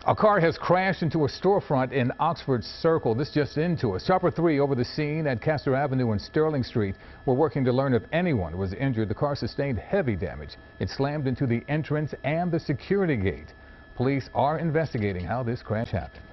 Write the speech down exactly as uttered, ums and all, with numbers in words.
A car has crashed into a storefront in Oxford Circle. This just into us. Chopper three over the scene at Castor Avenue and Sterling Street. We're working to learn if anyone was injured. The car sustained heavy damage. It slammed into the entrance and the security gate. Police are investigating how this crash happened.